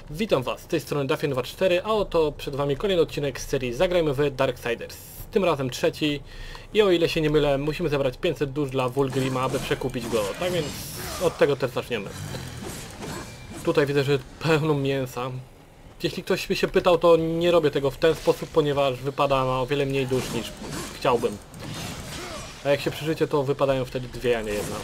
Witam Was, z tej strony Dafian24, a oto przed Wami kolejny odcinek z serii Zagrajmy w Darksiders. Tym razem trzeci i o ile się nie mylę, musimy zebrać 500 dusz dla Vulgrima, aby przekupić go. Tak więc od tego też zaczniemy. Tutaj widzę, że pełno mięsa. Jeśli ktoś by się pytał, to nie robię tego w ten sposób, ponieważ wypada na o wiele mniej dusz niż chciałbym. A jak się przeżycie, to wypadają wtedy dwie, a nie jedna.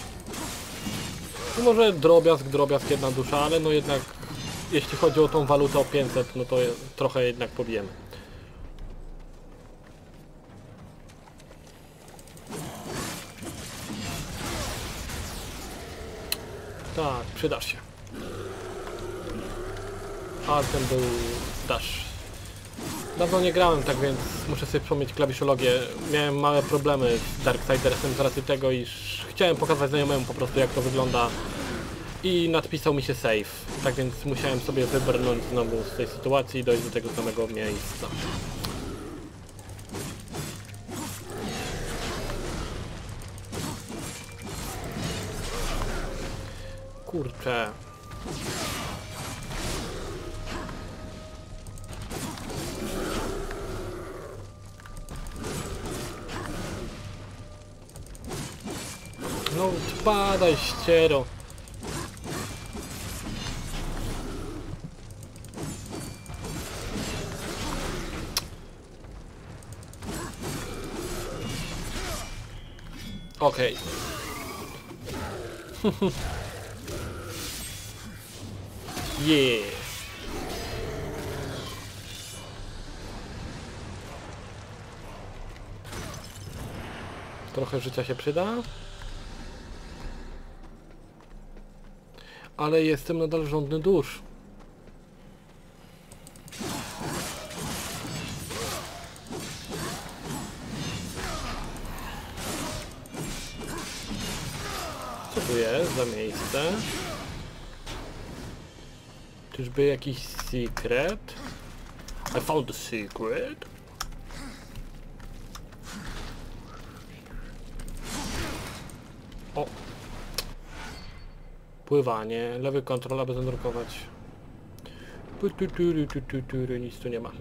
No może drobiazg, jedna dusza, ale no jednak jeśli chodzi o tą walutę o 500, no to trochę jednak pobijemy. Tak, przydasz się. A ten był dash. Dawno nie grałem, tak więc muszę sobie przypomnieć klawiszologię. Miałem małe problemy z Darksidersem z racji tego, iż chciałem pokazać znajomemu po prostu jak to wygląda i nadpisał mi się save. Tak więc musiałem sobie wybrnąć znowu z tej sytuacji i dojść do tego samego miejsca. Kurczę. No spadaj, ściero. Okej. Yeah. Trochę życia się przyda. Ale jestem nadal żądny dusz. Co tu jest za miejsce? Czyżby jakiś secret? I found the secret. O! Pływanie, lewy kontrol, aby zanurkować. Nic tu nie ma.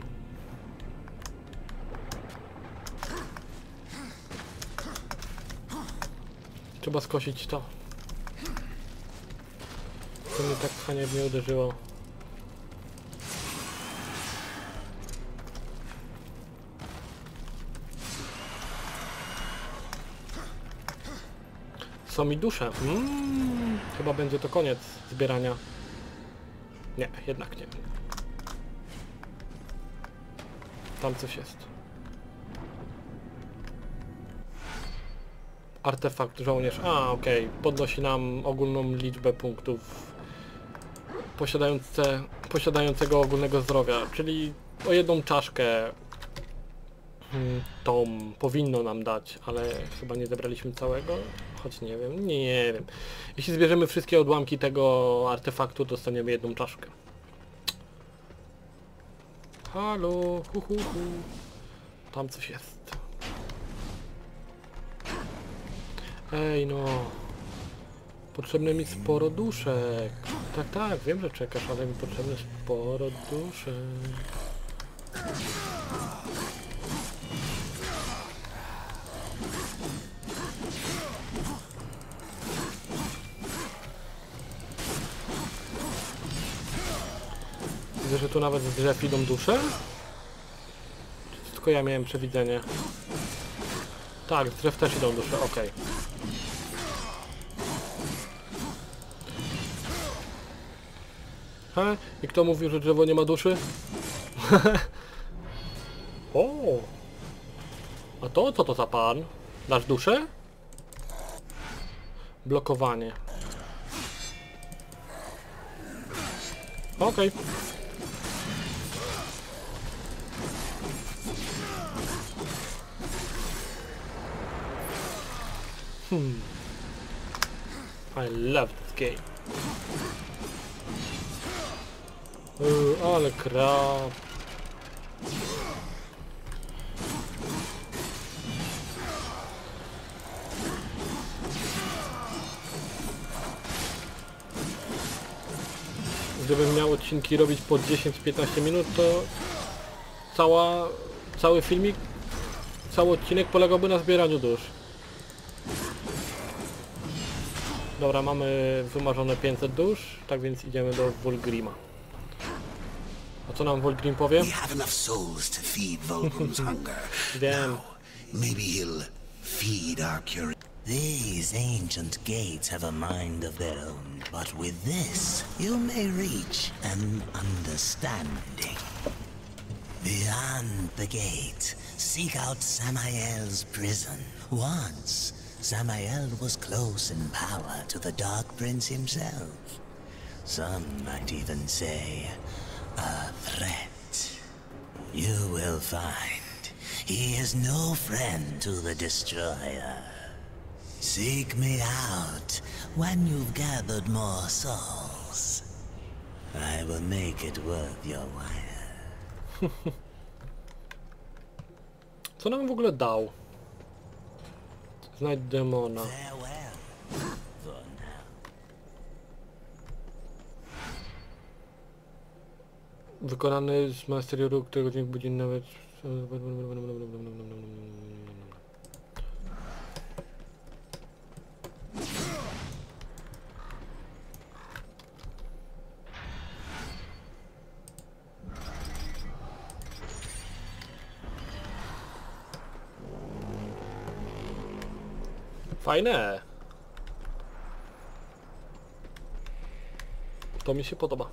Trzeba skosić to. To mnie tak fajnie mnie uderzyło. Są mi dusze. Chyba będzie to koniec zbierania. Nie, jednak nie. Tam coś jest. Artefakt żołnierz. A, okej. Podnosi nam ogólną liczbę punktów posiadającego ogólnego zdrowia, czyli o jedną czaszkę tą powinno nam dać, ale chyba nie zebraliśmy całego, choć nie wiem, nie wiem. Jeśli zbierzemy wszystkie odłamki tego artefaktu, dostaniemy jedną czaszkę. Halo, Tam coś jest. Ej no. Potrzebne mi sporo duszek. Tak, wiem, że czekasz, ale mi potrzebne sporo duszek. Widzę, że tu nawet z drzew idą dusze? Czy tylko ja miałem przewidzenie? Tak, z drzew też idą dusze, okej. I kto mówił, że drzewo nie ma duszy? O! A to co to za pan? Dasz duszę? Blokowanie. Okej. I love this game. Ale krap. gdybym miał odcinki robić po 10-15 minut, to cały filmik, cały odcinek polegałby na zbieraniu dusz. Dobra, mamy wymarzone 500 dusz, tak więc idziemy do Vulgrima. A co nam Vulgrim powie? We have enough souls to feed Vulgrim's hunger. Wiem. Now, maybe he'll feed our curiosity. These ancient gates have a mind of their own, but with this, you may reach an understanding. Beyond the gate, seek out Samael's prison. Once, Samael was close in power to the Dark Prince himself. Some might even say, a threat. You will find he is no friend to the Destroyer. Seek me out when you've gathered more souls. I will make it worth your while. Co nam w ogóle dał? Znajdź demona. Farewell for now. Wykonany z masterii ruch, którego dźwięk budzi nawet... Fajne! To mi się podoba.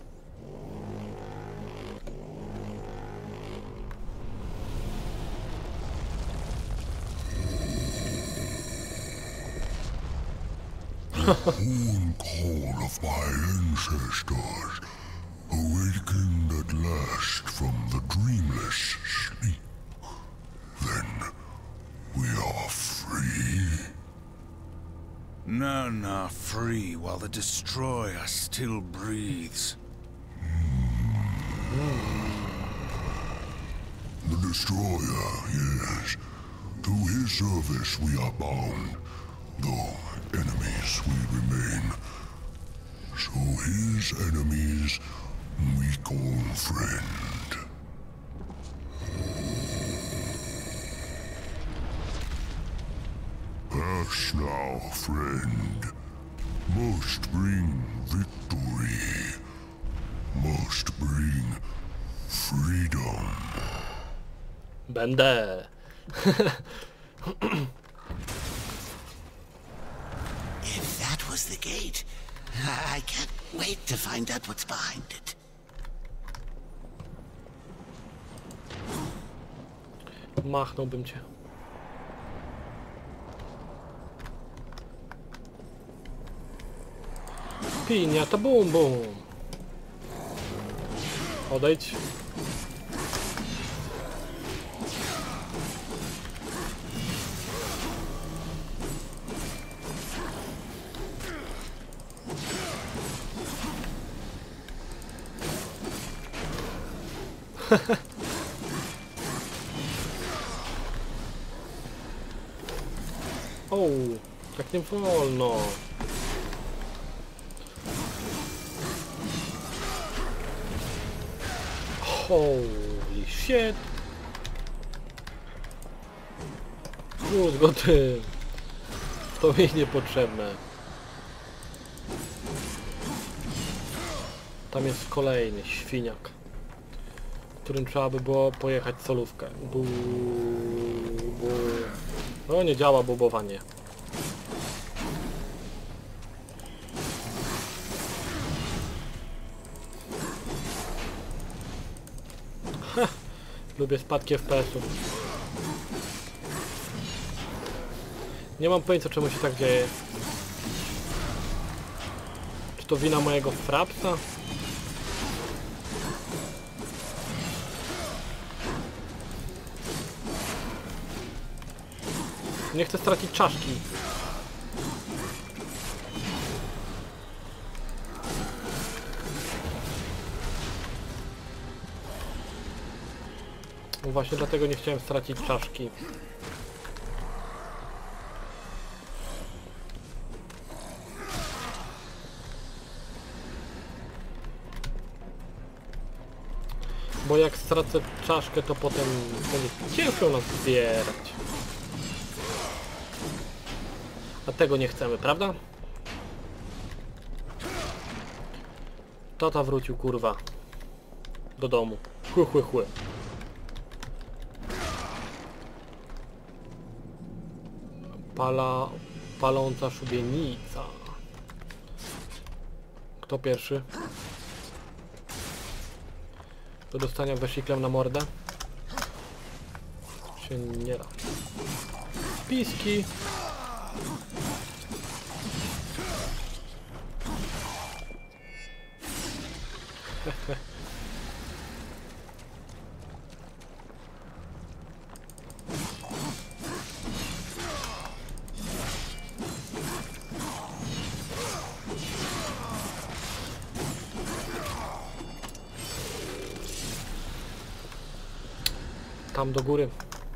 One call of my ancestors, awakened at last from the dreamless sleep. Then we are free. None are free while the Destroyer still breathes. The Destroyer, yes. To his service we are bound, though enemies we remain. So his enemies we call friend. Pass now, friend. Must bring victory. Must bring freedom. Będę. If that was the gate, I can't wait to find out what's behind it. Machnąłbym cię. Pinia to bum bum. Odejdź. O, tak nie wolno. Holy shit. Kurde go ty. To mi niepotrzebne. Tam jest kolejny świniak, którym trzeba by było pojechać solówkę. No nie działa bubowanie. Lubię spadki FPS-ów. Nie mam pojęcia, czemu się tak dzieje. Czy to wina mojego frapsa? Nie chcę stracić czaszki. No właśnie dlatego nie chciałem stracić czaszki. Bo jak stracę czaszkę, to potem będzie ciężko nas zbierać. A tego nie chcemy, prawda? Tata wrócił, kurwa. Do domu. Chły. Paląca szubienica. Kto pierwszy? Do dostania wesziklem na mordę? Się nie da. Piski. Tam do góry.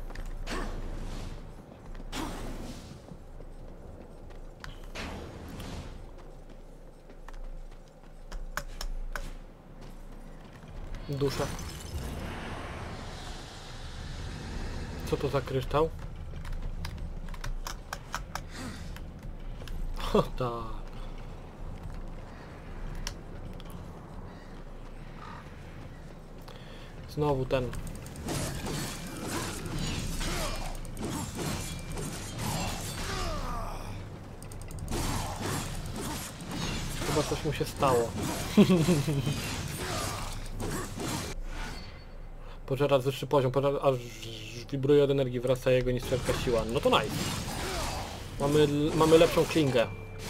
Dusza. Co to za kryształ? O tak. Znowu ten. Chyba coś mu się stało. Pożera wyższy poziom, aż wibruje od energii, wraca jego niszczerska siła. No to nice. Mamy lepszą klingę.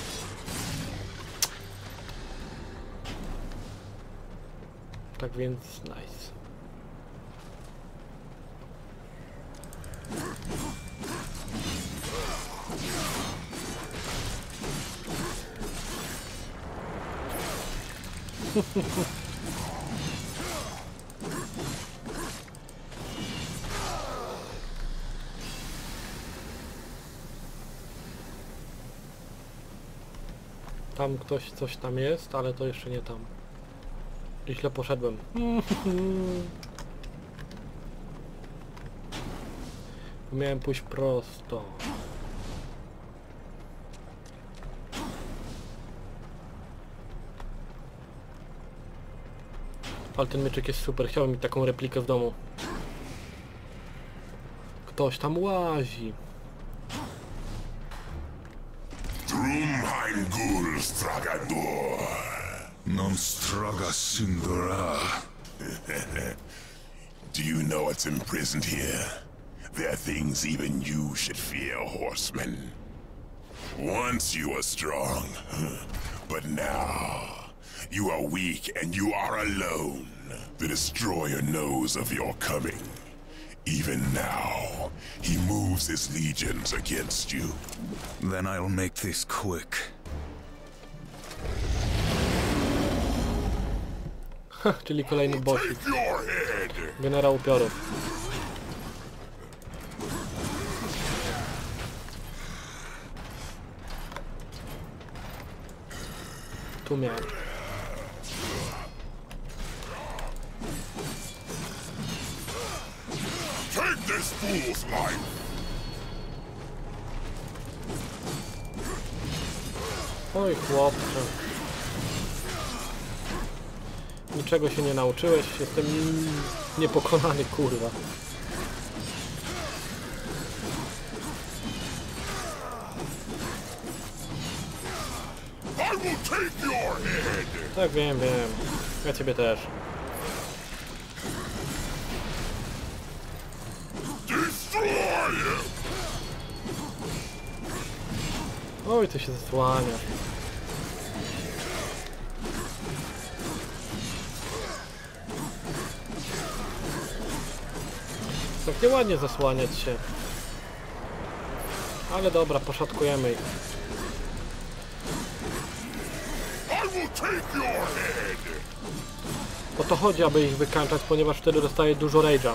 Tak więc nice. Tam ktoś coś tam jest, ale to jeszcze nie tam. I źle poszedłem. Miałem pójść prosto. Ale ten mieczyk jest super, chciałbym mieć taką replikę w domu. Ktoś tam łazi. Drumheimgul Stragador. Non straga singura. Do you know what's imprisoned here? There are things even you should fear, horseman. Once you were strong, but now you are weak and you are alone. The Destroyer knows of your coming. Even now, he moves his legions against you. Then I'll make this quick. Czyli kolejny bossik. Take your head! Generał upiorów. Tu miałem. Take this fool's life! Oj chłopcze. Niczego się nie nauczyłeś, jestem niepokonany, kurwa. I will take your head! Tak, wiem. Ja ciebie też. Destroy him! Oj, ty się zasłania. Tak nieładnie zasłaniać się. Ale dobra, poszatkujemy ich. I will take your head! O to chodzi, aby ich wykańczać, ponieważ wtedy dostaje dużo rage'a.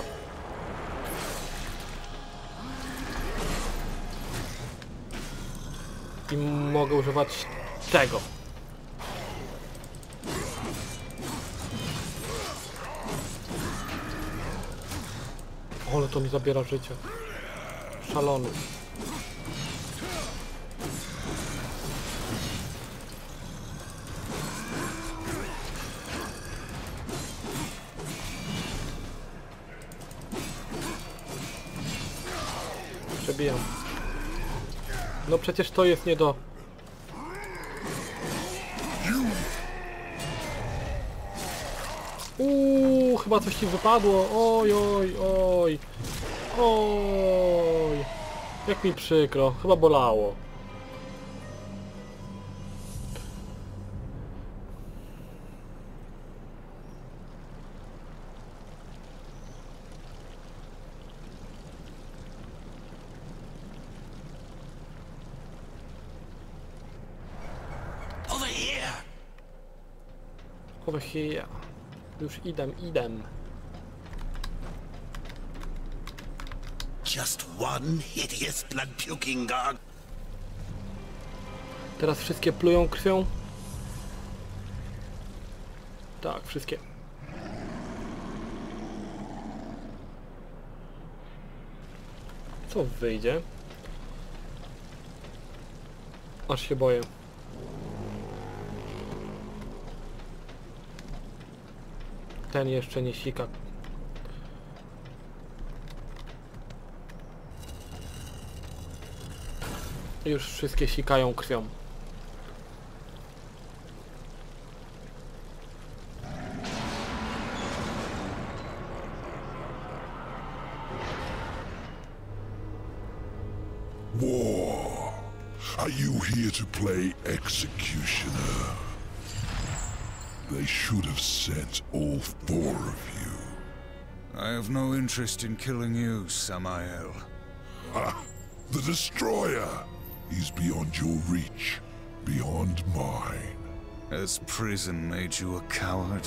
I mogę używać tego. Ale to mi zabiera życie. Szalony. Przebijam. No przecież to jest nie do... chyba coś ci wypadło. Oj, oj, oj. Oj. Jak mi przykro. Chyba bolało. Over here! Over here. Już idę. Just one hideous blood-puking guard. Teraz wszystkie plują krwią? Tak, wszystkie. Co wyjdzie? Aż się boję. Ten jeszcze nie sika. Już wszystkie sikają krwią. War. Are you here to play executioner? They should have sent all 4 of you. I have no interest in killing you, Samael. Ah, the Destroyer! He's beyond your reach, beyond mine. Has prison made you a coward?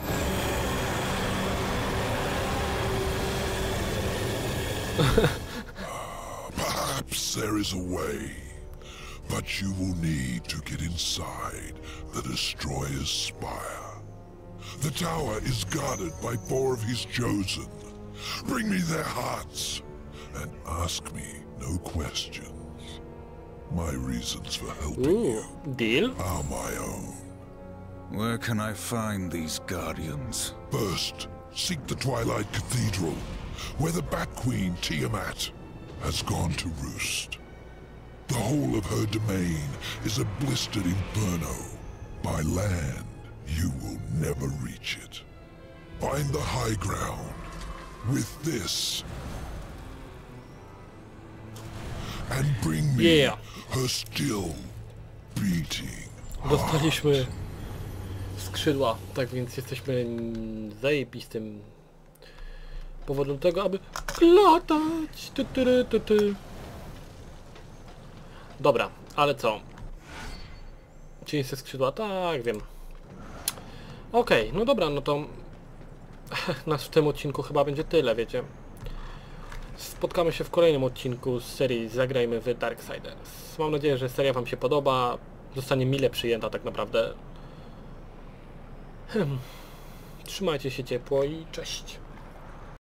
Perhaps there is a way, but you will need to get inside the Destroyer's spire. The tower is guarded by 4 of his chosen. Bring me their hearts, and ask me no questions. My reasons for helping you Deal? are my own. Where can I find these guardians? First, seek the Twilight Cathedral, where the Bat Queen Tiamat has gone to roost. The whole of her domain is a blistered inferno. By land, you will never reach it. Find the high ground with this, and bring me Yeah. her still beating. Dostaliśmy skrzydła, tak więc jesteśmy zajebistym powodem tego, aby latać. Dobra, ale co? Cień ze skrzydła? Tak, wiem. Okej, no dobra, no to w tym odcinku chyba będzie tyle, wiecie. Spotkamy się w kolejnym odcinku z serii Zagrajmy w Darksiders. Mam nadzieję, że seria wam się podoba. Zostanie mile przyjęta tak naprawdę. Trzymajcie się ciepło i cześć.